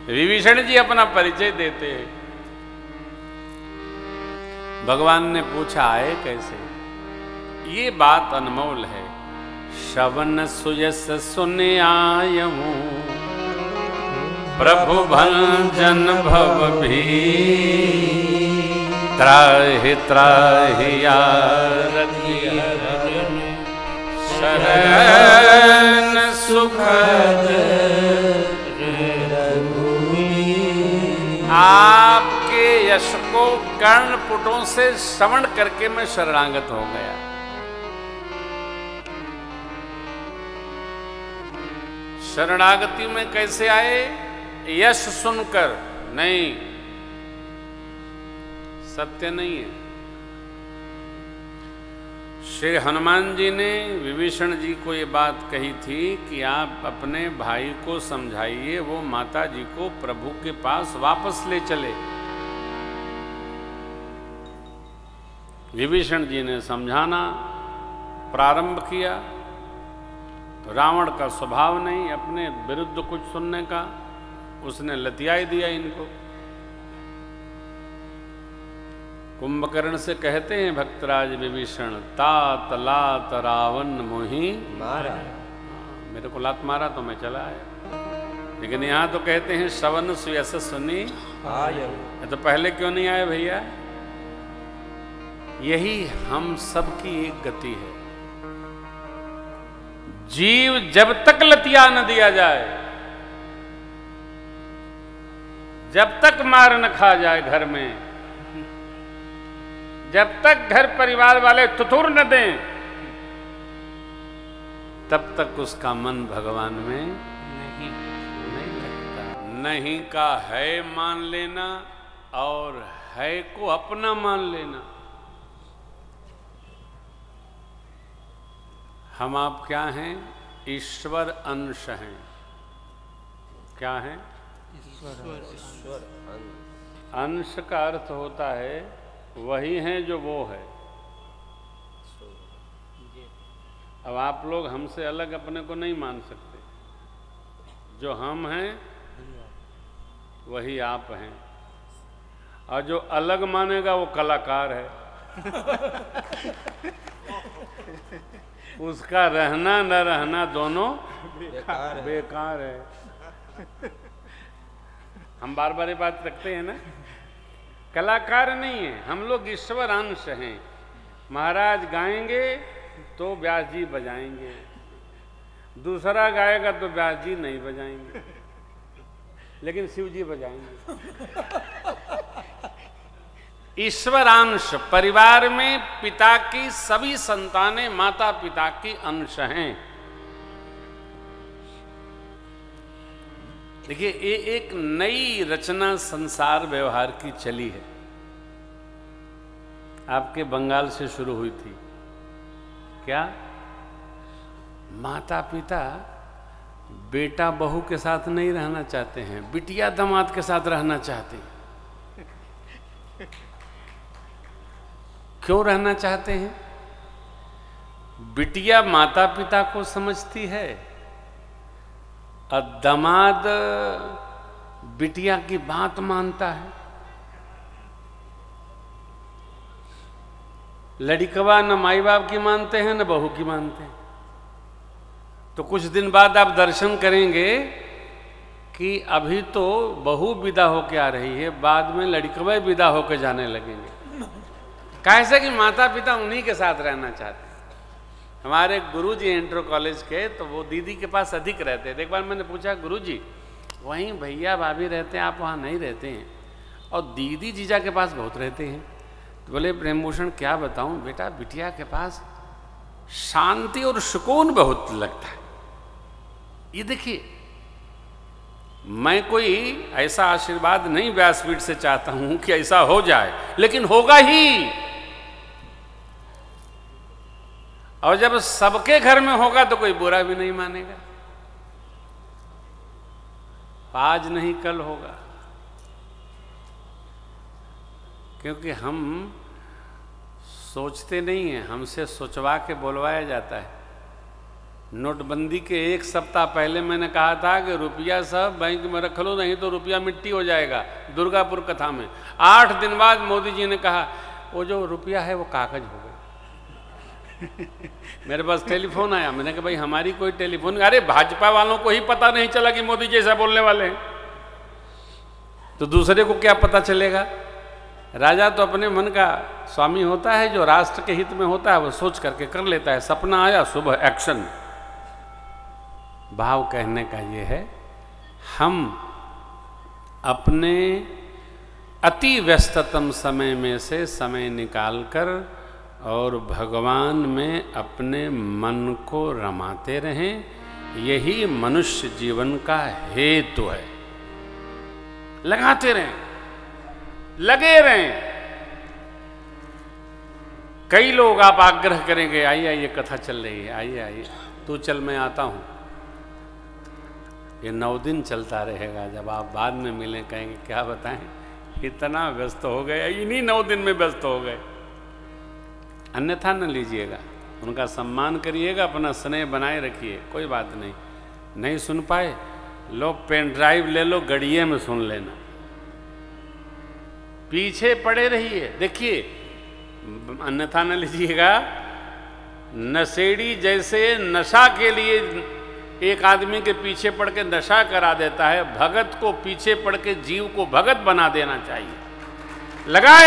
विभीषण जी अपना परिचय देते हैं। भगवान ने पूछा आए कैसे? ये बात अनमोल है। श्रवण सुयस सुन आयहूं, प्रभु भंजन भव भी, त्राहि त्राहि यारति शरण सुखद। आपके यश को कर्णपुटों से श्रवण करके मैं शरणागत हो गया। शरणागति में कैसे आए? यश सुनकर नहीं, सत्य नहीं है। श्री हनुमान जी ने विभीषण जी को ये बात कही थी कि आप अपने भाई को समझाइए, वो माता जी को प्रभु के पास वापस ले चले। विभीषण जी ने समझाना प्रारंभ किया। रावण का स्वभाव नहीं अपने विरुद्ध कुछ सुनने का, उसने लतियाई दिया इनको। कुंभकर्ण से कहते हैं भक्तराज विभीषण, तात लात रावण मोहि मारा। मेरे को लात मारा तो मैं चला आया, लेकिन यहां तो कहते हैं श्रवण सुयस सुनी आए। तो पहले क्यों नहीं आए भैया? यही हम सब की एक गति है। जीव जब तक लतिया न दिया जाए, जब तक मार न खा जाए घर में, जब तक घर परिवार वाले तुतुर न दें, तब तक उसका मन भगवान में नहीं लगता। नहीं का है मान लेना और है को अपना मान लेना। हम आप क्या हैं? ईश्वर अंश हैं। क्या हैं? ईश्वर अंश का अर्थ होता है वही हैं जो वो है। अब आप लोग हमसे अलग अपने को नहीं मान सकते। जो हम हैं वही आप हैं, और जो अलग मानेगा वो कलाकार है। उसका रहना न रहना दोनों बेकार है। हम बार बार ये बात रखते हैं ना, कलाकार नहीं है हम लोग, ईश्वर अंश हैं। महाराज गाएंगे तो व्यास जी बजाएंगे, दूसरा गाएगा तो व्यास जी नहीं बजाएंगे, लेकिन शिव जी बजाएंगे। ईश्वरांश परिवार में पिता की सभी संतानें माता पिता की अंश हैं। देखिए ये एक नई रचना संसार व्यवहार की चली है। आपके बंगाल से शुरू हुई थी। क्या? माता पिता बेटा बहू के साथ नहीं रहना चाहते हैं, बिटिया दामाद के साथ रहना चाहते हैं। क्यों रहना चाहते हैं? बिटिया माता पिता को समझती है और दामाद बिटिया की बात मानता है। लड़कवा न माई बाप की मानते हैं न बहू की मानते हैं। तो कुछ दिन बाद आप दर्शन करेंगे कि अभी तो बहू विदा होके आ रही है, बाद में लड़कवा विदा होके जाने लगेंगे। कैसे कि माता पिता उन्हीं के साथ रहना चाहते हैं। हमारे गुरुजी इंटर कॉलेज के, तो वो दीदी के पास अधिक रहते हैं। एक बार मैंने पूछा, गुरुजी वहीं भैया भाभी रहते हैं, आप वहाँ नहीं रहते हैं, और दीदी जीजा के पास बहुत रहते हैं। तो बोले प्रेमभूषण क्या बताऊँ बेटा, बिटिया के पास शांति और सुकून बहुत लगता है। ये देखिए, मैं कोई ऐसा आशीर्वाद नहीं व्यासपीठ से चाहता हूं कि ऐसा हो जाए, लेकिन होगा ही। और जब सबके घर में होगा तो कोई बुरा भी नहीं मानेगा। आज नहीं कल होगा, क्योंकि हम सोचते नहीं हैं, हमसे सोचवा के बोलवाया जाता है। नोटबंदी के एक सप्ताह पहले मैंने कहा था कि रुपया सब बैंक में रख लो, नहीं तो रुपया मिट्टी हो जाएगा, दुर्गापुर कथा में। 8 दिन बाद मोदी जी ने कहा वो जो रुपया है वो कागज हो गया। मेरे पास टेलीफोन आया, मैंने कहा भाई हमारी कोई टेलीफोन, अरे भाजपा वालों को ही पता नहीं चला कि मोदी जी ऐसा बोलने वाले हैं, तो दूसरे को क्या पता चलेगा। राजा तो अपने मन का स्वामी होता है, जो राष्ट्र के हित में होता है वो सोच करके कर लेता है। सपना आया, सुबह एक्शन। भाव कहने का ये है, हम अपने अति व्यस्ततम समय में से समय निकालकर और भगवान में अपने मन को रमाते रहें, यही मनुष्य जीवन का हेतु है। लगाते रहें, लगे रहें। कई लोग आप आग्रह करेंगे, आइए आइए कथा चल रही है, आइए आइए, तू चल मैं आता हूं। ये 9 दिन चलता रहेगा। जब आप बाद में मिलें कहेंगे क्या बताएं, इतना व्यस्त हो गए, इन्हीं 9 दिन में व्यस्त हो गए। अन्यथा न लीजिएगा, उनका सम्मान करिएगा, अपना स्नेह बनाए रखिए, कोई बात नहीं। नहीं सुन पाए, लो पेन ड्राइव ले लो, गड़िए में सुन लेना, पीछे पड़े रहिए, देखिए। अन्यथा न लीजिएगा। नशेड़ी जैसे नशा के लिए एक आदमी के पीछे पड़ के नशा करा देता है, भगत को पीछे पड़ के जीव को भगत बना देना चाहिए। लगाए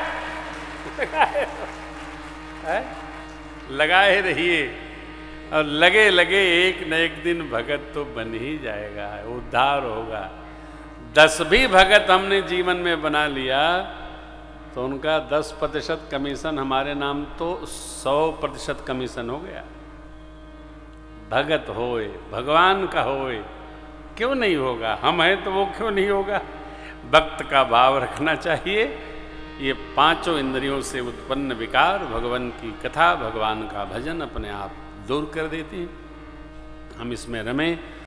लगाए रहिए और लगे लगे, एक न एक दिन भगत तो बन ही जाएगा, उद्धार होगा। 10 भी भगत हमने जीवन में बना लिया तो उनका 10% कमीशन हमारे नाम तो 100% कमीशन हो गया। भगत होए, भगवान का होए, क्यों नहीं होगा? हम हैं तो वो क्यों नहीं होगा? भक्त का भाव रखना चाहिए। ये 5 इंद्रियों से उत्पन्न विकार भगवान की कथा, भगवान का भजन अपने आप दूर कर देती हैं। हम इसमें रमें।